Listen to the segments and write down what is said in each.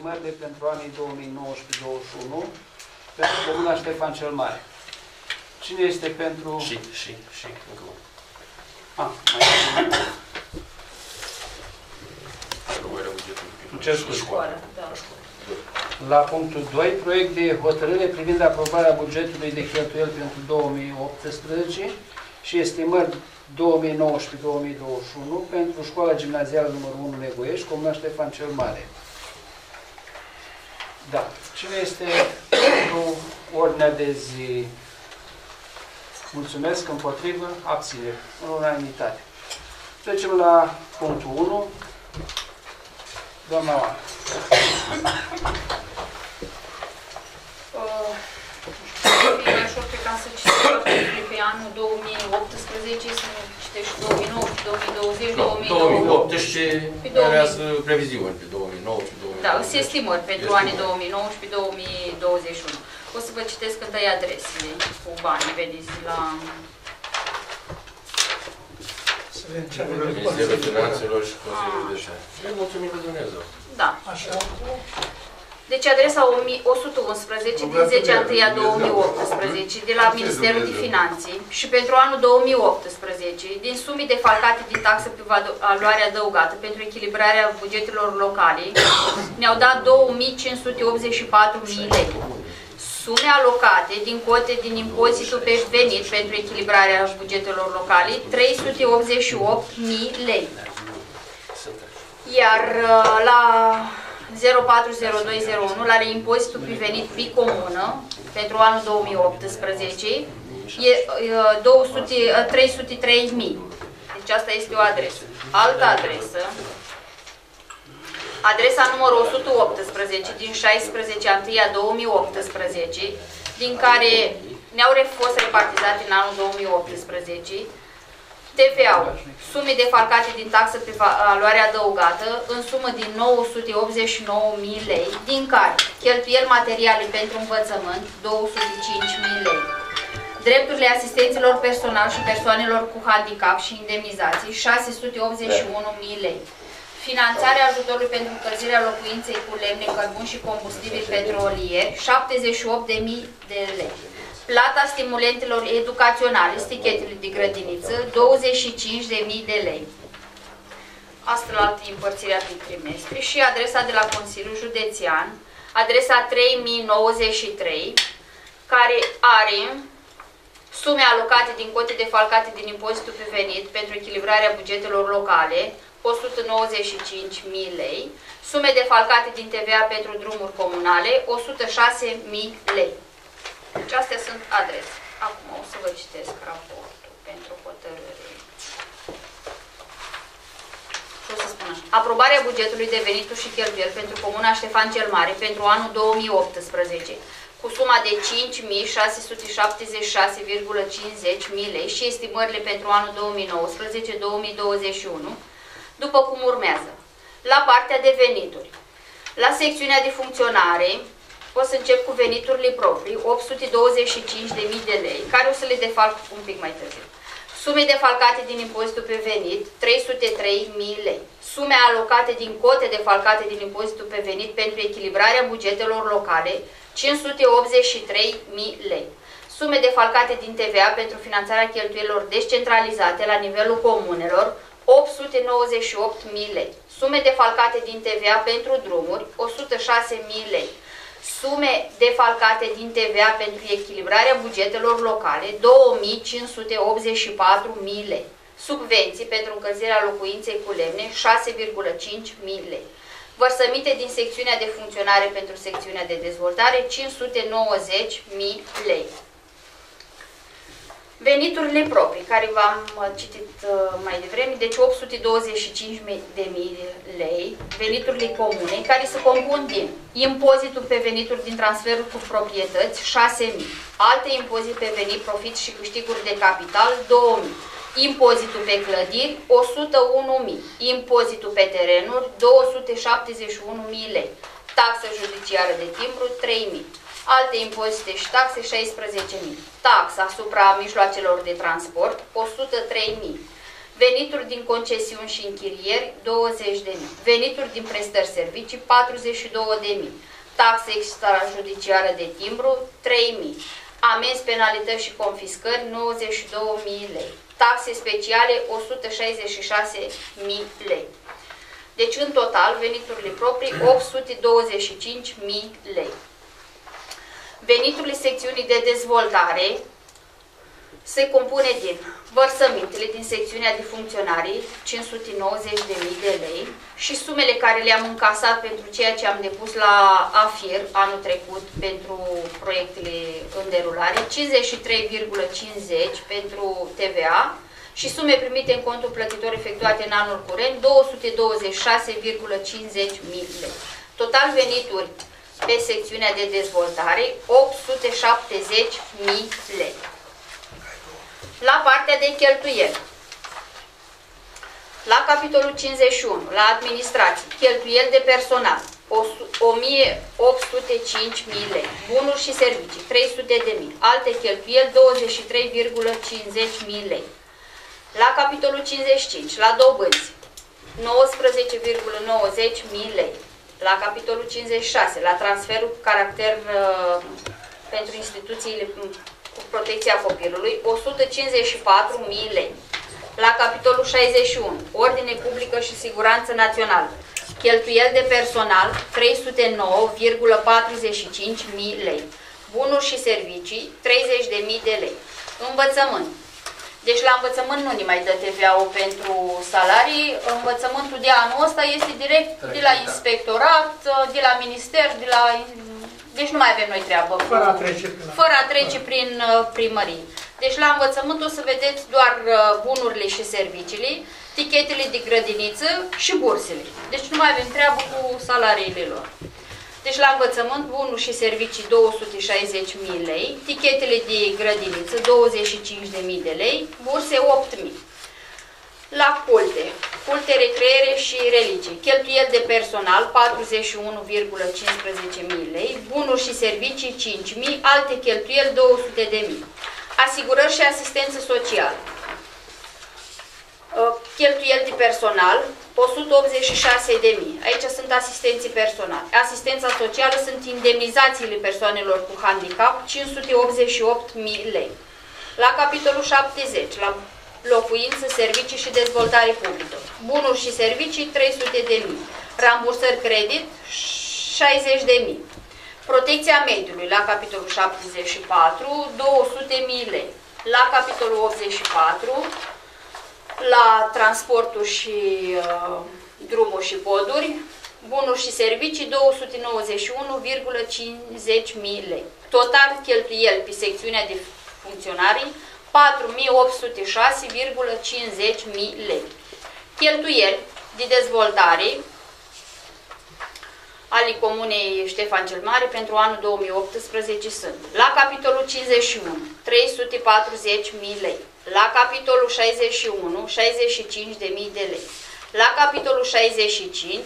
estimările pentru anii 2019-2021 pentru Comuna Ștefan cel Mare. Cine este pentru... Și, încă unul. La punctul 2, proiect de hotărâre privind aprobarea bugetului de cheltuieli pentru 2018 și estimări 2019-2021 pentru școala gimnazială numărul 1 Negoiești, Comuna Ștefan cel Mare. Da. Cine este pentru ordinea de zi? Mulțumesc. Împotrivă? Abțineri. În unanimitate. Trecem la punctul 1. Doamna Oana. Așa pe ca să citești pe anul 2018, să citești 2019, 2020, 2018 creează previziuni pe 2019, 2020. Da, sunt estimări pentru anii 2019, 2021. O să vă citesc întâi adresele cu bani, vedeți la... Ministerul Finanțelor și Consiliul de Șan. Mulțumim lui Dumnezeu. Da. Deci adresa 111 din 10/1/2018 de la Ministerul de Finanțe și pentru anul 2018 din sume defalcate din taxă pe valoare adăugată pentru echilibrarea bugetelor locale ne-au dat 2.584.000 lei. Sume alocate din cote din impozitul pe venit pentru echilibrarea bugetelor locale 388.000 lei. Iar la 040201 la reimpozitul pe venit bicomună pentru anul 2018 e 303.000. Deci asta este o adresă. Altă adresă, adresa numărul 118 din 16/1/2018, din care ne-au fost repartizate în anul 2018 TVA-ul, sume defalcate din taxă pe valoare adăugată în sumă din 989.000 lei, din care cheltuieli materiale pentru învățământ 205.000 lei, drepturile asistenților personal și persoanelor cu handicap și indemnizații 681.000 lei, finanțarea ajutorului pentru încălzirea locuinței cu lemne, cărbun și combustibil petrolier 78.000 de lei. Plata stimulentelor educaționale, stichetele de grădiniță, 25.000 de lei. Astfel alte împărțirea pe trimestre și adresa de la Consiliul Județean, adresa 3093, care are sume alocate din cote defalcate din impozitul pe venit pentru echilibrarea bugetelor locale, 195.000 lei, sume defalcate din TVA pentru drumuri comunale, 106.000 lei. Deci astea sunt adrese. Acum o să vă citesc raportul pentru hotărâre. Și o să spun așa. Aprobarea bugetului de venituri și cheltuieli pentru Comuna Ștefan cel Mare pentru anul 2018 cu suma de 5.676,50 lei și estimările pentru anul 2019-2021 după cum urmează. La partea de venituri. La secțiunea de funcționare o să încep cu veniturile proprii, 825.000 de lei, care o să le defalc un pic mai târziu. Sume defalcate din impozitul pe venit, 303.000 lei. Sume alocate din cote defalcate din impozitul pe venit pentru echilibrarea bugetelor locale, 583.000 lei. Sume defalcate din TVA pentru finanțarea cheltuielilor descentralizate la nivelul comunelor, 898.000 lei. Sume defalcate din TVA pentru drumuri, 106.000 lei. Sume defalcate din TVA pentru echilibrarea bugetelor locale, 2.584.000 lei. Subvenții pentru încălzirea locuinței cu lemne, 6,5.000 lei. Vărsăminte din secțiunea de funcționare pentru secțiunea de dezvoltare, 590.000 lei. Veniturile proprii, care v-am citit mai devreme, deci 825.000 lei, veniturile comune, care se compun din impozitul pe venituri din transferul cu proprietăți, 6.000, alte impozite pe venit, profit și câștiguri de capital, 2.000, impozitul pe clădiri, 101.000, impozitul pe terenuri, 271.000 lei, taxă judiciară de timbru, 3.000. Alte impozite și taxe, 16.000. Taxa asupra mijloacelor de transport, 103.000. venituri din concesiuni și închirieri 20.000, venituri din prestări servicii 42.000, taxe extrajudiciară de timbru 3.000, amenzi, penalități și confiscări 92.000 lei, taxe speciale 166.000 lei. Deci, în total, veniturile proprii 825.000 lei. Veniturile secțiunii de dezvoltare se compune din vărsămintele din secțiunea de funcționarii 590.000 de lei și sumele care le-am încasat pentru ceea ce am depus la AFIR anul trecut pentru proiectele în derulare, 53,50 pentru TVA și sume primite în contul plătitor efectuate în anul curent 226,50.000 lei. Total venituri pe secțiunea de dezvoltare 870.000 lei. La partea de cheltuieli, la capitolul 51, la administrație, cheltuieli de personal, 1.805.000 lei, bunuri și servicii, 300.000, alte cheltuieli, 23,50.000 lei. La capitolul 55, la dobânzi, 19,90.000 lei. La capitolul 56, la transferul cu caracter pentru instituțiile cu protecția copilului, 154.000 lei. La capitolul 61, ordine publică și siguranță națională, cheltuieli de personal, 309,45.000 lei. Bunuri și servicii, 30.000 de lei. Învățământ. Deci la învățământ nu ne mai dă TVA-ul pentru salarii. Învățământul de anul ăsta este direct de la inspectorat, de la minister, de la... Deci nu mai avem noi treabă. Fără a trece prin primărie. Deci la învățământ o să vedeți doar bunurile și serviciile, tichetele de grădiniță și bursele. Deci nu mai avem treabă cu salariile lor. Deci la învățământ, bunuri și servicii 260.000 lei, tichetele de grădiniță 25.000 de lei, burse 8.000. La culte, recreere și religii, cheltuieli de personal 41,15.000 lei, bunuri și servicii 5.000, alte cheltuieli 200.000. Asigurări și asistență socială. Cheltuieli de personal 186.000. Aici sunt asistenții personali. Asistența socială sunt indemnizațiile persoanelor cu handicap 588.000 lei. La capitolul 70, la locuință, servicii și dezvoltare publică. Bunuri și servicii 300.000. Rambursări credit 60.000. Protecția mediului la capitolul 74 200.000 lei. La capitolul 84 la transportul și drumuri și poduri, bunuri și servicii 291,50.000 lei. Total cheltuieli pe secțiunea de funcționarii 4.806,50.000 lei. Cheltuieli de dezvoltare ale Comunei Ștefan cel Mare pentru anul 2018 sunt: la capitolul 51 340.000 lei, la capitolul 61 65.000 de lei, la capitolul 65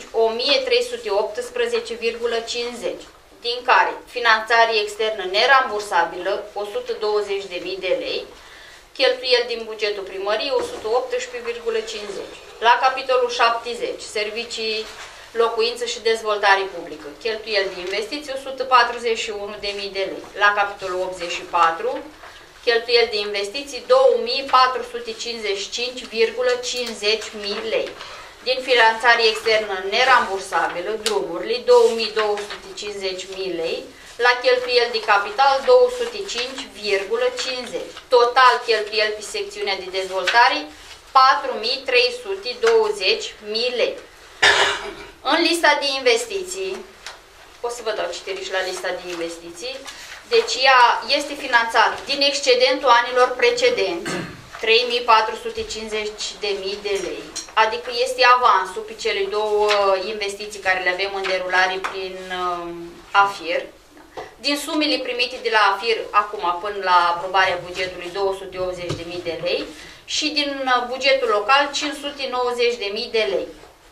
1.318,50, din care finanțare externă nerambursabilă 120.000 de lei, cheltuieli din bugetul primăriei 118,50. La capitolul 70, servicii, locuință și dezvoltare publică, cheltuieli de investiții 141.000 de lei. La capitolul 84, cheltuieli de investiții 2.455,50.000 lei. Din finanțare externă nerambursabilă, drumurile 2.250.000 lei, la cheltuieli de capital 205,50. Total cheltuieli pe secțiunea de dezvoltare 4.320.000 lei. În lista de investiții, o să vă dau citire și la lista de investiții, deci ea este finanțată din excedentul anilor precedenți, 3.450.000 de lei, adică este avansul pe cele două investiții care le avem în derulare prin AFIR, din sumele primite de la AFIR acum până la aprobarea bugetului 280.000 de lei și din bugetul local 590.000 de lei.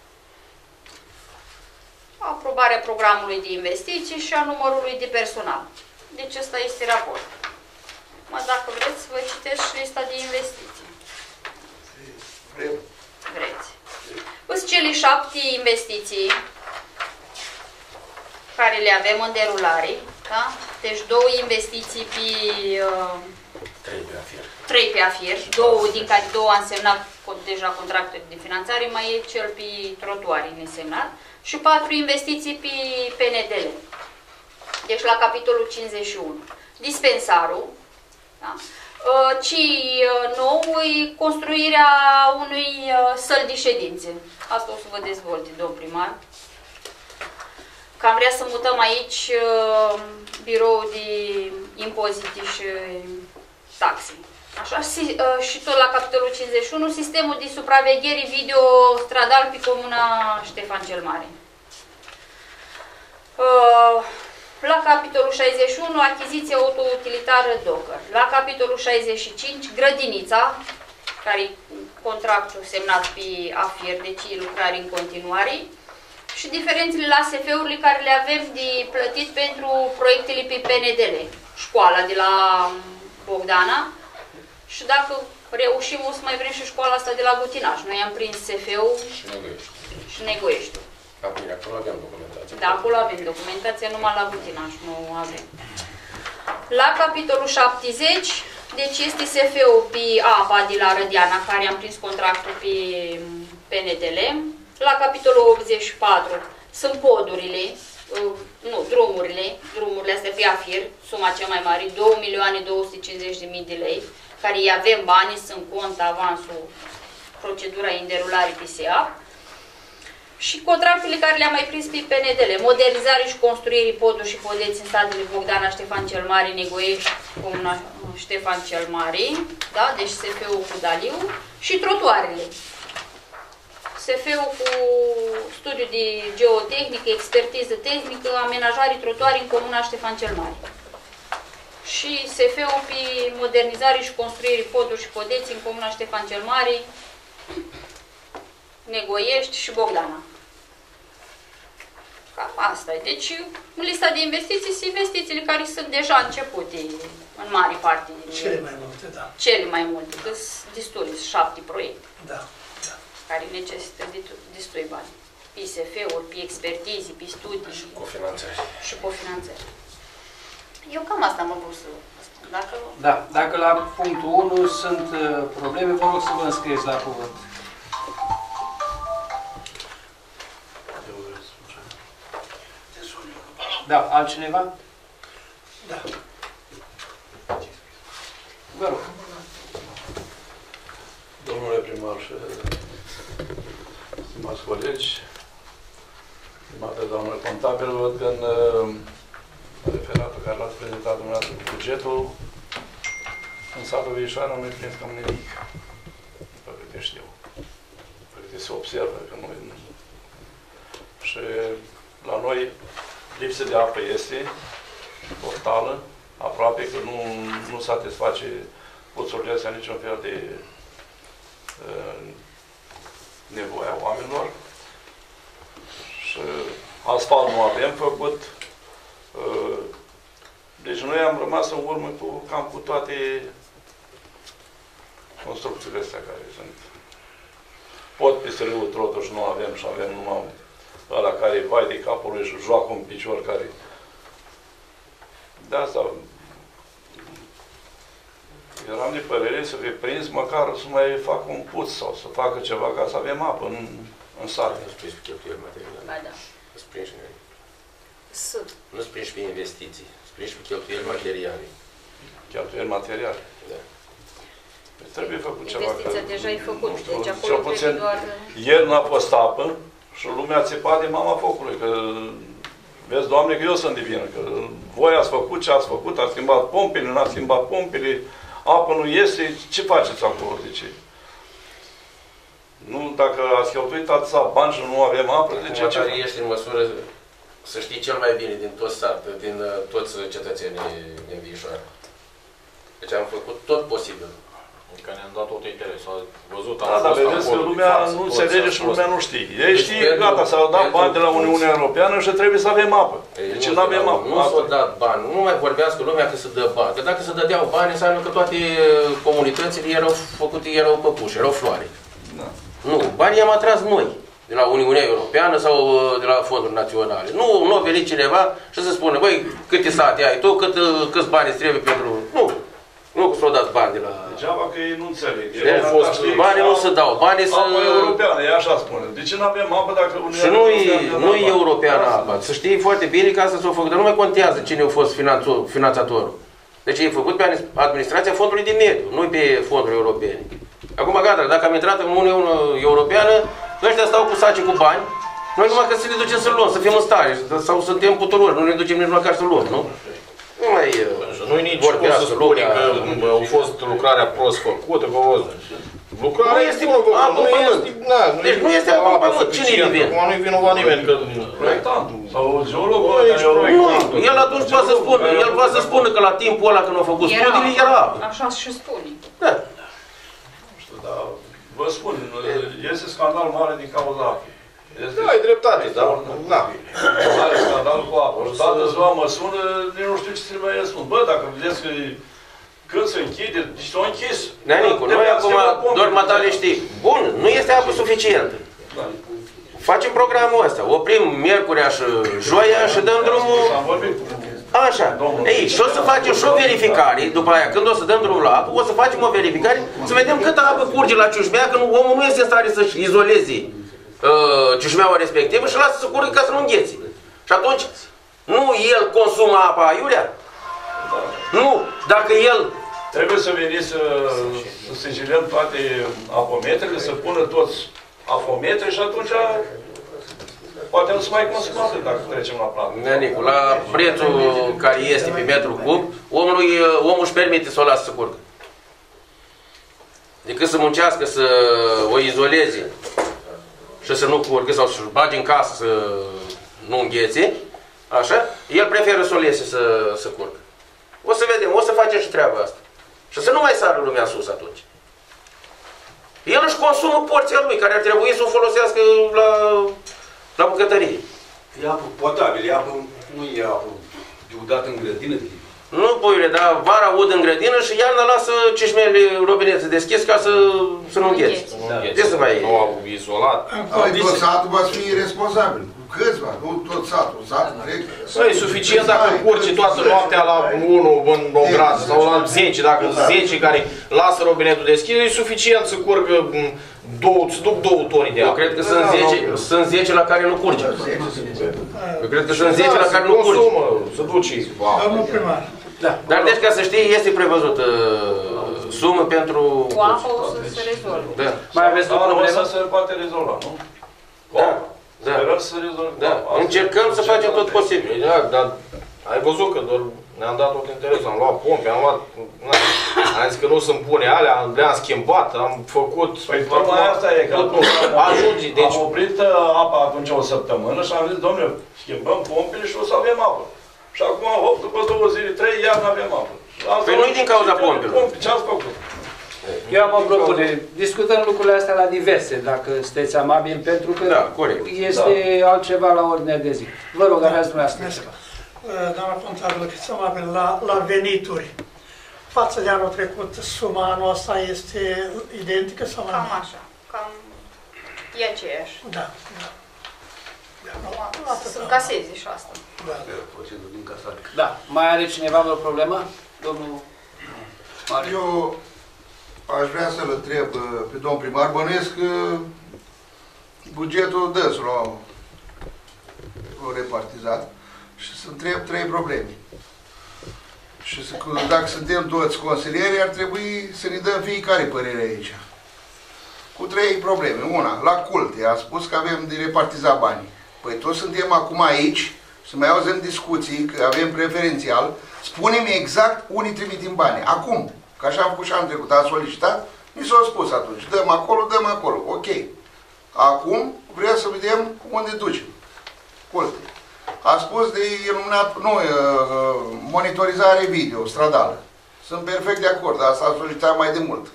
Aprobarea programului de investiții și a numărului de personal. Deci ăsta este raportul. Dacă vreți, vă citesc și lista de investiții. Următoarele 7 investiții care le avem în derulare, da? Deci 2 investiții pe 3 pe AFIR, 2 din care 2 a însemnat deja contractul de finanțare, mai e cel pe trotuare nesemnat și 4 investiții pe PNDL. Deci la capitolul 51. Dispensarul, da? Ci nou e construirea unui săl de ședințe. Asta o să vă dezvolte, domn primar. Că am vrea să mutăm aici biroul de impozite și taxe. Așa, și tot la capitolul 51, sistemul de supraveghere video stradal pe comuna Ștefan cel Mare. La capitolul 61, achiziția autoutilitară Docker. La capitolul 65, grădinița, care e contractul semnat pe AFIR, deci lucrare în continuare. Și diferențele la SF-urile care le avem de plătit pentru proiectele pe PNDL. Școala de la Bogdana. Și dacă reușim, o să mai vrem și școala asta de la Gutinaș. Noi am prins SF-ul și Negoieștiul. Acolo avem documentație. Da, acolo avem documentație, numai la Gutinaș nu avem. La capitolul 70, deci este SF-ul pe apa de la Rădeana, care am prins contractul pe PNDL. La capitolul 84 sunt podurile, nu, drumurile astea pe AFIR, suma cea mai mare, 2.250.000 de lei, care îi avem banii, sunt cont, avansul, procedura în derulare PSA. Și contractele care le-am mai prins pe PNDL, modernizare și construirii poduri și podeți în statele Bogdana, Ștefan cel Mare, Negoiești, comuna Ștefan cel Mare, da? Deci SF-ul cu Daliu și trotuarele. SF-ul cu studiu de geotehnică, expertiză tehnică, amenajare trotuare în comuna Ștefan cel Mare. Și SF-ul pe modernizare și construirii poduri și podeți în comuna Ștefan cel Mare, Negoiești și Bogdana. Cam asta e. Deci, în lista de investiții sunt investițiile care sunt deja începute în mare parte. Cele mai multe, da. Cele mai multe, că sunt destule, 7 proiecte. Da, da. Care necesită destui bani. Pe SF-uri, pe expertize, pe studii. Și cofinanțări. Și cofinanțări. Eu cam asta am vrut să spun. Dacă la punctul 1 sunt probleme, vă rog să vă înscrieți la cuvânt. Da, altcineva? Da. Vă rog. Domnule primar și stimați colegi, stimată doamnă contabil, văd că în referatul care l-ați prezentat dumneavoastră cu bugetul, în satul Vișoara nu-i prins cam nimic, pe câte știu. Pe câte se observă că nu. Și la noi lipsă de apă este totală, aproape că nu satisface puțurile astea niciun fel de nevoia oamenilor. Și asfalt nu avem făcut. Deci noi am rămas în urmă cam cu toate construcțiile astea care sunt. Pot peste râul Trotuș nu avem și avem numai ăla care vai de capul lui și joacă un picior care... De asta eram de părere să fie prins, măcar să mai facă un puț sau să facă ceva ca să avem apă în sat. Nu-ți prins pe cheltuieli materiale. Ba da. Nu-ți prins Sunt. Nu-ți prins pe investiții. Nu-ți prins pe cheltuieli materiale. Cheltuieli materiale. Da. Deci trebuie făcut ceva. Investiția deja e făcută, deci acolo cel puțin trebuie doar... ieri n-a fost apă și lumea țipa de mama focului, că vezi, Doamne, că eu sunt divină, că voi ați făcut ce ați făcut, ați schimbat pompele, n-ați schimbat pompele, apă nu este, ce faceți acolo? Zice. Nu, dacă ați cheltuit atâția bani și nu avem apă, de ce? Acum ești în măsură să știi cel mai bine din toți sat, din toți cetățenii din Vișoara. Deci am făcut tot posibil. Că ne-am dat tot interesul, a văzut, Da, dar vedeți că lumea nu înțelege și lumea nu știe. Ei știe, gata, s-au dat bani de la Uniunea Europeană și trebuie să avem apă. Deci nu avem apă. Nu s-au dat bani, nu mai vorbească lumea că se dă bani. Că dacă se dădeau bani, înseamnă că toate comunitățile erau făcute, erau păpuși, erau floare. Da. Nu, banii am atras noi. de la Uniunea Europeană sau de la fonduri naționale. Nu a venit cineva și să spună, băi, câte sate ai tu, câți bani îți trebuie pentru... Nu că s-au dat bani de la... Degeaba că ei nu înțeleg. Banii nu se dau, banii să... Apa europeană, e așa spune. De ce nu avem apă dacă... Și nu e europeană apa. Să știi foarte bine că asta s-a făcut, dar nu mai contează cine a fost finanțatorul. Deci e făcut pe administrația fondului de mediu, nu pe fonduri europene. Acum gata, dacă am intrat în Uniunea Europeană, ăștia stau cu saci cu bani, noi numai că să le ducem să luăm, să fim în stare, sau suntem puturoși, nu ne ducem nici măcar să luăm, nu? Nu mai nu-i nici cum să spune că a fost lucrarea prost făcută, că lucrarea nu este apă în pământ. Deci nu este apă în pământ. Cine-i vine? Acum nu-i vinovat nimeni. Proiectantul sau geologul. Nu, el atunci poate să spună. El poate să spună că la timpul ăla când au făcut studiile era apă. Așa și spune. Da. Nu știu, dar vă spun, este scandal mare din cauza apei. Da, ai dreptate, dar da. Are scandal cu apă. Și toată ziua mă sună, nici nu știu ce trebuie să spun. Bă, dacă vedeți că când se închide, deci s-au închis. Neanicu, noi acum doar matale știi. Bun, nu este apă suficientă. Da. Facem programul ăsta. Oprim miercurea și joia și dăm drumul... Am vorbit cu... Așa. Ei, și o să facem și o verificare, după aia, când o să dăm drumul la apă, o să facem o verificare, să vedem câtă apă curge la Ciușmea, că omul nu este în stare să-și izoleze ciușmeaua respectivă și lasă să curgă ca să nu înghețe. Și atunci, nu el consumă apa aiurea? Nu, dacă el... Trebuie să veniți să sigilăm toate apometrele, să pună toți apometre și atunci poate nu se mai consumă dacă trecem la plată. Neanicu, la prețul care este pe metru cub, omul își permite să o lasă să curgă. Decât să muncească, să o izoleze și să nu curgă sau să-și bage în casă să nu înghețe, așa, el preferă să o lese să curgă. O să vedem, o să facem și treaba asta. Și să nu mai sară lumea sus atunci. El își consumă porția lui, care ar trebui să o folosească la bucătărie. E apă potabilă, e apă, nu e apă udată în grădină. Nu, puiule, dar vara ud în grădină și iarna lasă cișmele robinețe deschis ca să nu înghețe. Ce să mai... Nu au izolat. Tot satul va fi responsabil. Câțiva, nu tot satul. E suficient dacă curge toată noaptea la 1 în o gradă sau la 10, dacă 10 care lasă robinetul deschis, e suficient să curgă să duc 2 toni de apă. Eu cred că sunt 10 la care nu curge. Eu cred că sunt 10 la care nu curge. Să duci. Domnul primar. Da. Dar deci, ca să știi, este prevăzut sumă pentru... Cu apă o să se rezolve. Da. Mai aveți o problemă? Să se poate rezolva, nu? Da. Sperăm să rezolvăm. Da. Încercăm să facem tot posibil. Exact, dar ai văzut că doar ne-am dat tot interesul, am luat pompe, am luat... Am zis că nu se-mi pune alea, le-am schimbat, am făcut... Păi tocmai asta e, că ajunge, deci... am oprit apa atunci o săptămână și am zis, domnule, schimbăm pompele și o să avem apă. Și acum, hop, după 2 zile, 3, iar nu avem apă. Păi nu-i din cauza pompelor. Ce ați făcut? Eu am o propunere. Discutăm lucrurile astea la diverse, dacă sunteți amabili, pentru că da, corect. Este altceva la ordinea de zi. Vă rog, aveați dumneavoastră ceva. Doamna contabilă, fiți amabil la venituri. Față de anul trecut, suma anul ăsta este identică sau mai Cam mare? așa, cam e aceeași. Da, da. Să încasezi și asta. Da. Mai are cineva vreo problemă? Domnul Mariu. Eu aș vrea să-l întreb pe domnul primar, bănuiesc că bugetul dânsul l-au repartizat și să întreb 3 probleme. Și dacă suntem toți consilieri, ar trebui să ne dăm fiecare părere aici. Cu 3 probleme. Una, la culte, a spus că avem de repartizat banii. Păi toți suntem acum aici, să mai auzim discuții, că avem preferențial, spune-mi exact unii trimitim banii. Acum, că așa am făcut și anul trecut, am solicitat, mi s-a spus atunci, dăm acolo, ok. Acum vreau să vedem unde ducem. Culte. A spus de iluminat, nu, monitorizare video, stradală. Sunt perfect de acord, dar asta a solicitat mai de mult.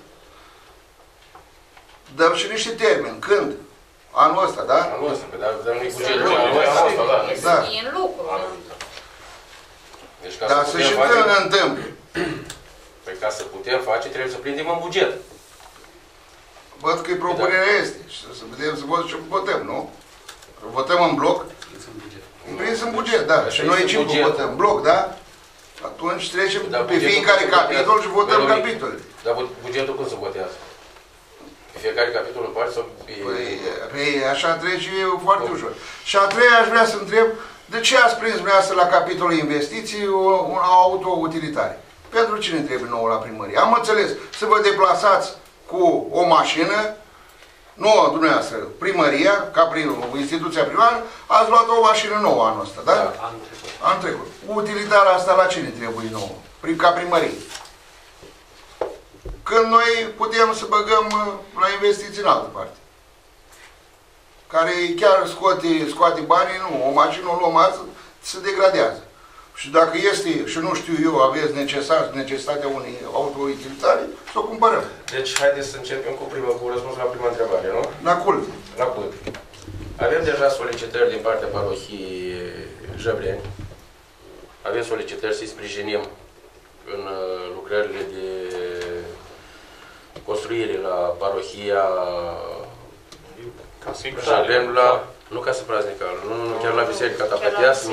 Dăm și niște termeni. Când? Anul ăsta, da? Anul ăsta, dar nu-i bugetul anul ăsta, da. E în lucru. Deci ca Dar să să putem și face... întâmple. Păi ca să putem face, trebuie să prindem în buget. văd că propunerea este. Și să vedem să văd ce votăm, nu? Votăm în bloc. Prins în buget, da. Și noi ce votăm? În bloc, da? Atunci trecem pe fiecare capitol și votăm capitolele. Dar bugetul cum se votează? Pe fiecare capitol în parte sau pe... Păi așa trece foarte ușor. Și a treia aș vrea să întreb, de ce ați prins dumneavoastră la capitolul investiții un auto-utilitare? Pentru cine trebuie nouă la primărie? Am înțeles, să vă deplasați cu o mașină, nouă dumneavoastră, primăria, ca prin instituția primară, ați luat o mașină nouă anul ăsta, da? Anul trecut. Utilitarea asta la cine trebuie nouă? Ca primărie. Când noi putem să băgăm la investiții în altă parte. Care chiar scoate banii, nu, o mașină o luăm azi, se degradează. Și dacă este, și nu știu eu, aveți necesitatea unei auto-utilitare, să o cumpărăm. Deci, haideți să începem cu răspunsul la prima întrebare, nu? La cult. La cult. Avem deja solicitări din partea parohiei Jăbreni. Avem solicitări să-i sprijinim în lucrările de construire la parohia Jăbreni, nu casă praznicală, nu chiar la biserica Tapeteasma.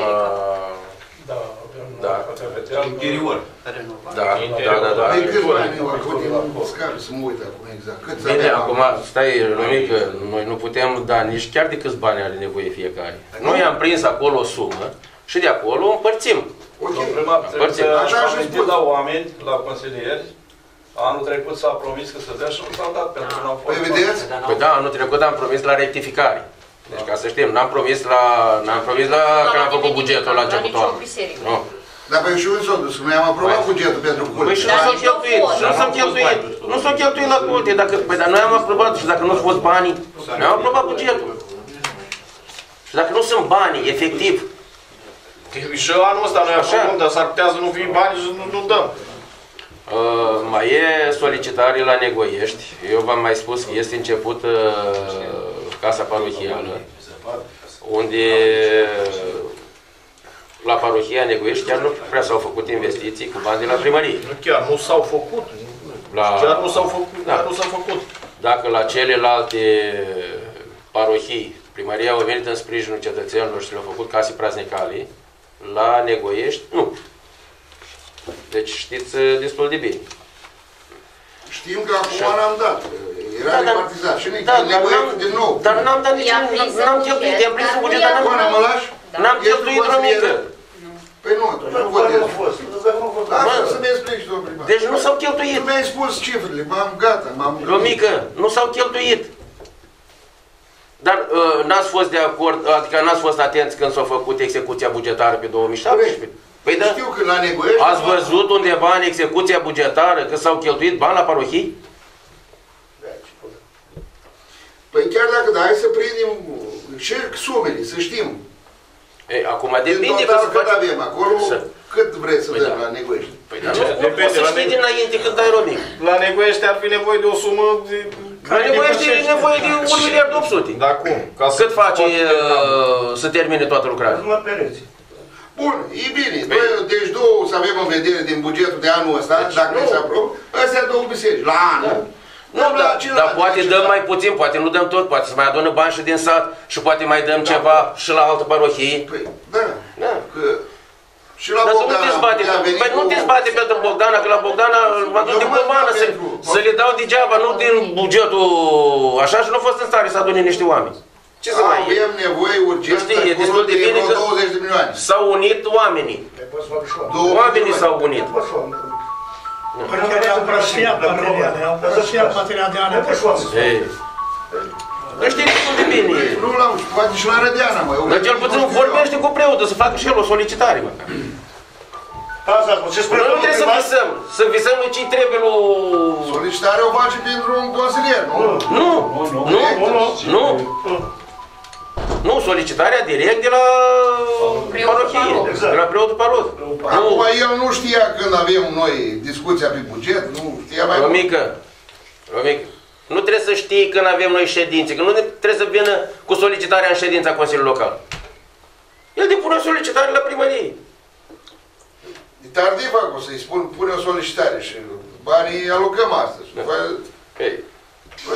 Da. Interior. Da. De câți bani au să mă uit acum exact. Bine, acum, stai, Romică, noi nu putem da nici chiar de câți bani are nevoie fiecare. Noi am prins acolo o sumă și de acolo o împărțim. Domnul primar, trebuie să amintim la oameni, la consilieri. Anul trecut s-a promis că să dea și nu s-a dat, pentru că nu au fost. Păi vedeți? Păi da, anul trecut am promis la rectificare. Deci ca să știm, n-am promis la când am făcut bugetul la începutul anului. Nu. Dar pe și unde s-a dus? Noi am aprobat bugetul pentru culte. Păi și nu s-au cheltuit, nu s-au cheltuit la culte. Păi dar noi am aprobat și dacă nu-au fost banii, noi am aprobat bugetul. Și dacă nu sunt banii, efectiv. Și anul ăsta noi aprobăm, dar s-ar putea să nu fie bani și nu dăm. Mai e solicitare la Negoiești. Eu v-am mai spus că este început casa parohială, unde la parohia Negoiești chiar nu prea s-au făcut investiții cu bani de la primărie. Nu chiar, nu s-au făcut. Chiar nu s-au făcut. Da. Nu s-au făcut. Dacă la celelalte parohii primăria au venit în sprijinul cetățenilor și le-au făcut case praznicale, la Negoiești, nu. Deci știți destul de bine. Știm că acum n-am dat. Era repartizat. Și Negoiești din nou. Dar n-am dat nici, n-am cheltuit, i-am prins în buget, dar n-am cheltuit o mică. Păi nu, atunci nu votez. Lasă să mi explici, domnul primar. Deci nu s-au cheltuit. Nu mi-ai spus cifrele, m-am gata, m-am... Romică, nu s-au cheltuit. Dar n-ați fost de acord, adică n-ați fost atenți când s-a făcut execuția bugetară pe 2017? Păi da, știu că la Negoiești... Ați văzut undeva în execuția bugetară că s-au cheltuit bani la parohii? Păi chiar dacă da, hai să prindem și sumele, să știm. Ei, acum depinde că să cât avem acolo, cât vreți să dăm la Negoiești. Păi da, nu poți să știi dinainte cât dai, Romic. La Negoiești ar fi nevoie de o sumă... La Negoiești e nevoie de 1 miliard 800. Da, cum? Cât face să termine toată lucrarea? Bun, e bine. Deci două să avem în vedere din bugetul de anul ăsta, dacă nu se aprobă, astea două biserici, la anul. Nu, dar poate dăm mai puțin, poate nu dăm tot, poate să mai adună bani și din sat și poate mai dăm ceva și la altă parohie. Păi, da. Și la dar Bogdana, păi nu te zbate pentru Bogdana, că la Bogdana mă duc din pomană să le dau degeaba, nu din bugetul așa și nu a fost în stare să adune niște oameni. Ce să mai avem nevoie urgent e destul de bine că 20 de milioane. S-au unit oamenii. Oamenii s-au unit. Păi chiar i-au împrăștiat materiale, i-au împrăștiat materiale de anul trecut. Nu știi destul de bine. Nu l-am, poate și la Rădeana, mă. Dar cel puțin vorbește cu preotul, să facă și el o solicitare, măcar. Noi nu trebuie să visăm, să visăm ce trebuie lui... Solicitarea o face pentru un consilier, nu? Nu. Nu, solicitarea direct de la parohie, de la preotul parod. Acum el nu știa când avem noi discuția pe buget, nu știa mai mult. Romică, nu trebuie să știi când avem noi ședințe, că nu trebuie să vină cu solicitarea în ședința Consiliului Local. El depune o solicitare la primărie. E tardiv acum să-i spun, pune o solicitare și banii alocăm astăzi. Nu e problemă.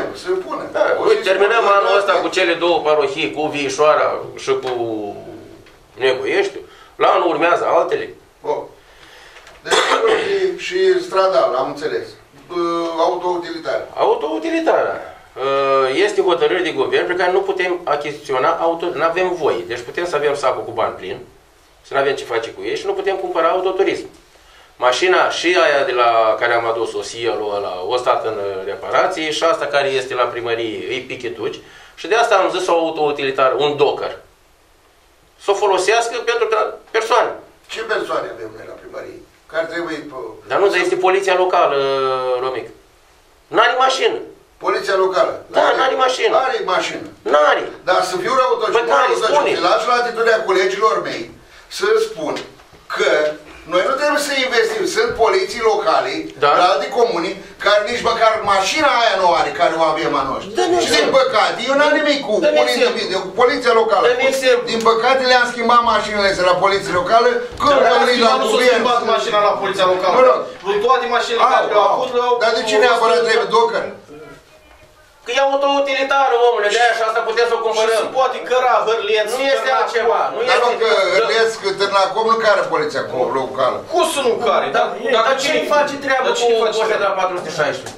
se pune. Da, uite, terminăm anul ăsta cu cele două parohii, cu Viișoara și cu Negoieștiu. La anul urmează altele. Bun. Deci și stradal, am înțeles. Autoutilitar. Autoutilitară. Este hotărâre de guvern pe care nu putem achiziționa auto, nu avem voie. Deci putem să avem sacul cu bani plin, să nu avem ce face cu ei și nu putem cumpăra autoturism. Mașina și aia de la care am adus-o, Cielo ăla, o stat în reparație și asta care este la primărie, îi pichetuci. Și de asta am zis o autoutilitară, un docker. Să o folosească pentru persoane. Ce persoane avem noi la primărie? Care trebuie... Dar nu, dar este poliția locală, Romic. N-are mașină. Poliția locală? Da, n-are mașină. Are mașină. N-are. Dar să fiu răutăcios, lași la atitudinea colegilor mei să spun că noi nu trebuie să investim. Sunt poliții locale, da, la alte comuni, care nici măcar mașina aia nu are, care o avem a noastră. Și din păcate, eu n-am nimic cu un individ, eu cu poliția locală. Din păcate le-am schimbat mașinile astea la poliția locală, când am venit la guvern. Nu s-a schimbat mașina la poliția locală. Toate mașinile care le-au avut, dar de ce neapărat trebuie docker? Că e autoutilitară, omule, de-aia și asta putem să o cumpărăm. Și se poate căra, hârleț, nu este altceva. Dar nu că hârleț, că Târnacom nu care poliția locală. Cum să nu care? Dar cine face treabă cu ăștia de la 416?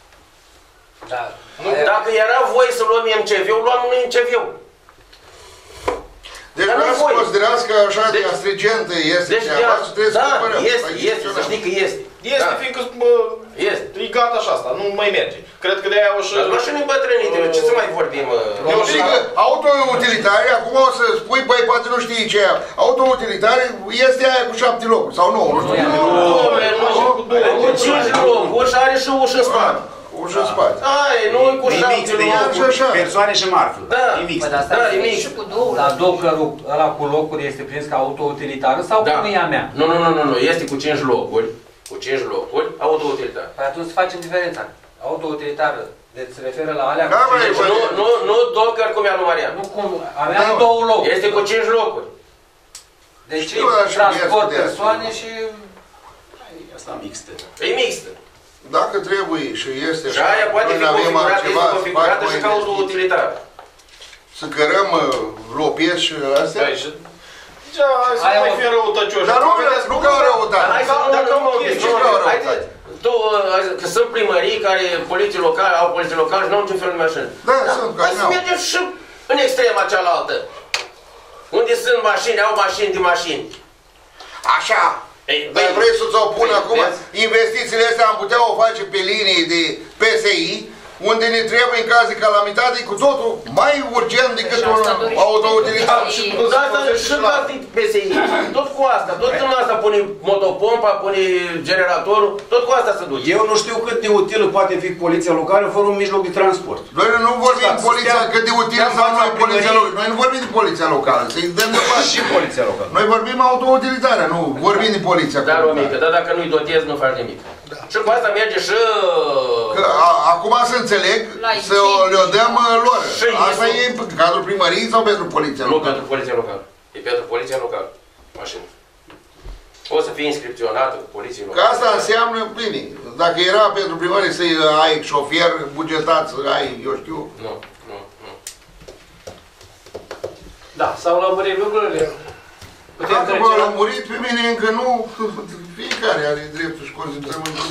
Dacă era voie să luăm MCV-ul, luam un MCV-ul. Deci vreau să considerați că așa de astringentă este treaba și trebuie să cumpărăm. Da, este, să știi că este. Este, fiindcă e gata și asta, nu mai merge. Cred că de-aia o să... Dar mașini îmbătrânite, ce să mai vorbim? Eu zic că autoutilitare, acum o să spui, băi, poate nu știi ce e. Autoutilitare este aia cu 7 locuri, sau 9, nu știu. Cu 5 locuri și are și ușă în spate. Ușă în spate. Ai, nu cu 7 locuri. Persoane și marfă. Da, e mix. Dar dockerul ăla cu locuri este prins ca autoutilitară sau cum e a mea? Nu, este cu 5 locuri. Cu 5 locuri, autoutilitară. Păi atunci să facem diferența. Autoutilitară, deci se referă la alea cu 5 locuri. Nu docker cum e al lui Marian. Nu cum, a mea are 2 locuri. Este cu 5 locuri. Deci transport persoane și... Asta mixtă. E mixtă. Dacă trebuie și este și aia poate fi configurată și ca autoutilitară. Să cărăm lopiezi și astea? Să mai fie răutăcioși. Dar nu ca răutate. Dacă mă chestii, că sunt primării care poliții locale, au poliții locale și nu au niciun fel de mașină. Da, sunt, hai să mergem și în extrema cealaltă. Unde sunt mașini, au mașini de mașini. Așa. Dar vrei să-ți o pun acum? Investițiile astea am putea o face pe linii de PSI, unde ne trebuie în caz de calamitate cu totul mai urgent decât un autoutilitar. Și la PSI, tot cu asta, tot în asta pune motopompa, pune generatorul, tot cu asta se duce. Eu nu știu cât de utilă poate fi poliția locală fără un mijloc de transport. Noi nu vorbim poliția, cât de utilă sau noi poliția locală. Noi nu vorbim de poliția locală, să-i dăm de bani. Și poliția locală. Noi vorbim autoutilitarea, nu vorbim de poliția locală. Da, Romică, dar dacă nu-i dotezi, nu faci nimic. Și cu asta merge și... Acum să înțeleg, să le dăm lor. Asta e în cadrul primăriei sau pentru poliția locală? Nu pentru poliția locală. E pentru poliția locală. Mașină. O să fie inscripționată cu poliția locală. Că asta înseamnă, bine, dacă era pentru primărie să ai șofer bugetat, să ai, eu știu... Nu. Da, s-au lămurit lucrurile. Dacă m-au lămurit, pe mine încă nu... Fiecare are dreptul și consimțământul.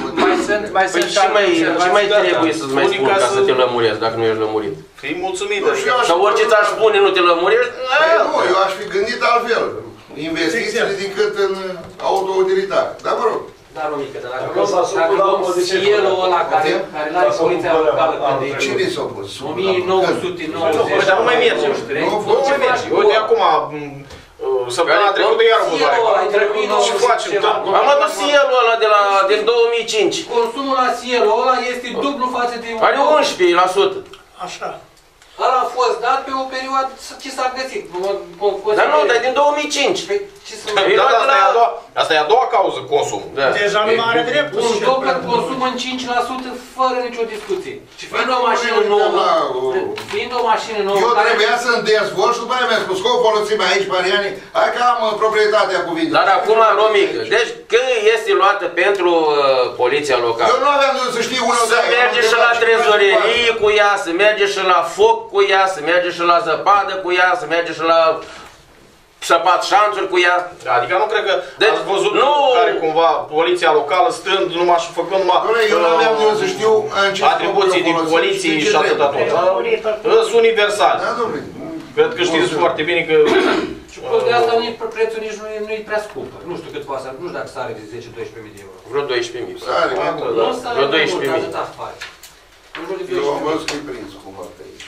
Ce mai trebuie să-ți mai spun ca să te lămurești, dacă nu ești lămurit? Fii mulțumit. Sau orice ți-aș spune, nu te lămurești? Nu, eu aș fi gândit altfel. Investițiile decât în autoutilitate. Dar mă rog. Da, Romică, dar dacă luăm Cielo-ul ăla care n-are poliția locală de... Cine s-a pus? 1990... Dar nu mai merge. Nu mai merge. Uite, acum... Săptămâna trecută iar o și facem. Am adus Cielo-ul ăla din 2005. Consumul la Cielo-ul ăla este dublu față de... Are 11%. Așa. Ăla a fost dat pe o perioadă, ce s-a găsit. Dar nu, dar din 2005. Asta e a doua cauză, consum. Deja nu mai are dreptul. Un docker consumă în 5% fără nicio discuție. Și fiind o mașină nouă, eu trebuia să-mi dezvolt și după aia mi-a spus că o folosim aici, Mariani, hai că am proprietatea cuvintelor. Dar acum, Romică, deci când este luată pentru poliția locală. Eu nu aveam de să știu unul Să merge și la trezorerie cu ea, să merge și la foc cu ea, să merge și la zăpadă cu ea, să merge și la săpat șanțuri cu ea. Adică nu cred că Deci, ați văzut nu. care cumva poliția locală stând numai și făcând numai Eu nu aveam de să știu în ce atribuții din scop poliție folosesc și atâta tot. Sunt universale. Da, domnule. Cred că știți foarte bine că... Și plus de asta prețul nici nu e prea scumpă. Nu știu cât poate să, nu știu dacă sare de 10-12 mii de euro. Vreo 12.000. Sare, Nu sare vreo mai mult, 12.000. atâta pare. În jur de eu am 12.000. văzut că e prins cumva pe aici.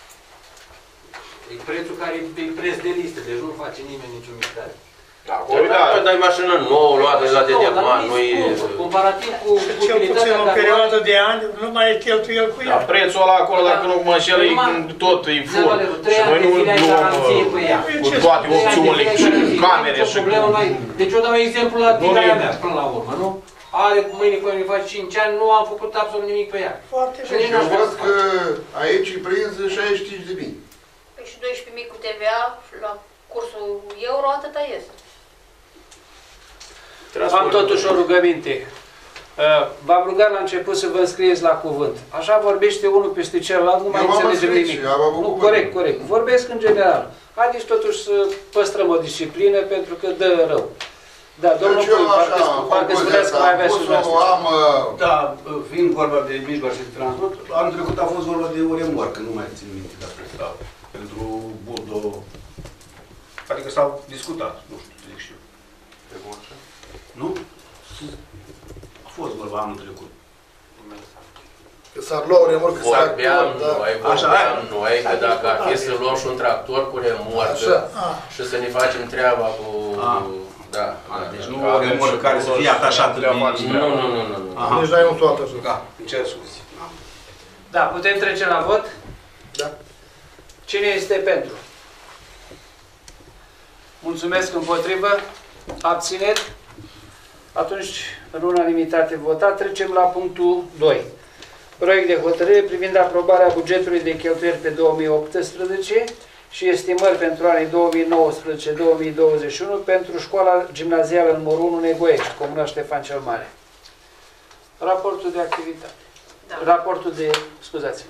E prețul care e preț de listă, deci nu face nimeni niciun mistare. Dacă dai mașină nouă, luată de la Dedeman, nu e... Comparativ cu Cel puțin o perioadă de ani nu mai e cheltuiel cu Dar ea. prețul ăla acolo, dacă nu mă înșel, e tot e full. Și noi nu luăm cu toate opțiunile și camere și cu... Deci eu dau exemplu la tiraia mea, până la urmă, nu? Are mâine cu mine face 5 ani, nu am făcut absolut nimic pe ea. Foarte Și bine. nici nu Eu aș vrea văd să că fac. aici e prins 65.000. Păi și 12.000 cu TVA la cursul euro, atâta este. Am totuși o rugăminte. V-am rugat la început să vă înscrieți la cuvânt. Așa vorbește unul peste celălalt, nu mai Eu m-am înțelegem înscris nimic. și am avut Nu, cuvânt. corect, corect. Vorbesc în general. Haideți totuși să păstrăm o disciplină pentru că dă rău. Da, domnul Deci eu Pui, așa, parcă spuneați că mai avea și am dumneavoastră. Da, fiind vorba de mijloace de transport, anul trecut a fost vorba de o remorcă, nu mai țin minte dacă stau. Pentru Buldo. Adică s-au discutat, nu știu, zic și eu. Nu? A fost vorba anul trecut. S-ar lua o remorcă, Vorbeam noi că dacă ar fi să luăm și un tractor cu remorcă și să ne facem treaba cu... Da. Deci nu o remorcă care să fie atașată de... Nu. Deci n-ai un toată așa. Da, îmi cer scuze. Da, putem trece la vot? Da. Cine este pentru? Mulțumesc, împotrivă. Abțineri? Atunci, în unanimitate votat, trecem la punctul 2. Proiect de hotărâre privind aprobarea bugetului de cheltuieli pe 2018 și estimări pentru anii 2019-2021 pentru școala gimnazială numărul 1 Negoiești, Comuna Ștefan cel Mare. Raportul de activitate. Da. Raportul de, scuzați-mă,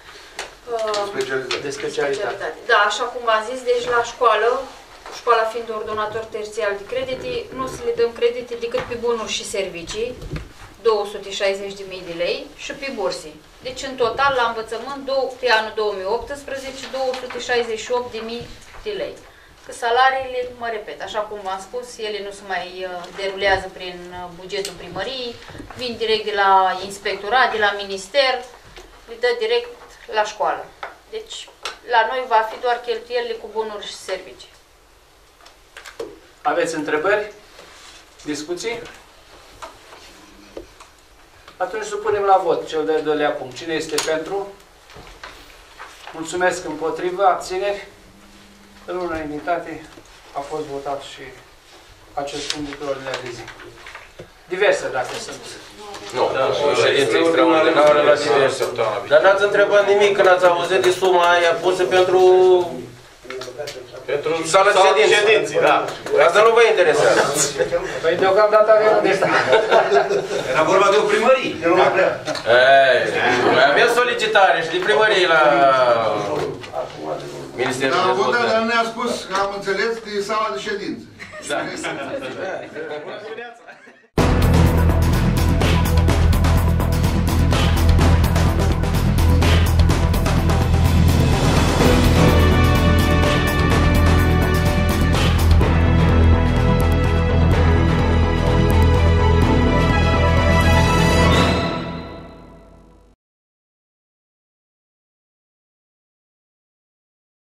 de specialitate. Da, așa cum am zis, deci la școală, școala fiind ordonator terțial de credite, nu să le dăm credite decât pe bunuri și servicii, 260.000 de lei, și pe burse. Deci, în total, la învățământ, pe anul 2018, 268.000 de lei. Că salariile, mă repet, așa cum v-am spus, ele nu se mai derulează prin bugetul primăriei, vin direct de la inspectorat, de la minister, le dă direct la școală. Deci, la noi va fi doar cheltuielile cu bunuri și servicii. Aveți întrebări? Discuții? Atunci supunem la vot cel de-al doilea punct. Cine este pentru? Mulțumesc, împotrivă, abțineri. În unanimitate a fost votat și acest punct de pe ordinea de zi. Diverse, dacă sunt. Nu, ședință extraordinară la diverse. Dar n-ați întrebat nimic când ați auzit de suma aia pusă pentru sala de ședințe. Da. Asta nu vă interesează. Păi deocamdată avem unde sta. Era vorba de o primărie. Mai avem solicitare și de primărie la Ministerul de Dezvoltare. Dar ne-a spus că am înțeles de sala de ședință. Da.